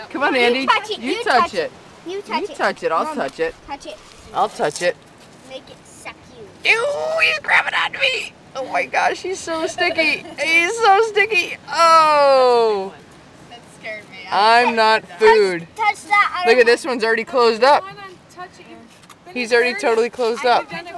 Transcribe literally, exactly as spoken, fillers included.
Come on, Andy. You touch it. You, You touch, touch it. You touch you it. touch it. I'll Mom, touch it. Touch it. I'll touch it. Make it suck you. Ew, he's grabbing onto me. Oh my gosh, he's so sticky. He's so sticky. Oh. That scared me. I'm not food. Touch, touch that. Look at this one's already closed up. Touch it. He's already totally closed up.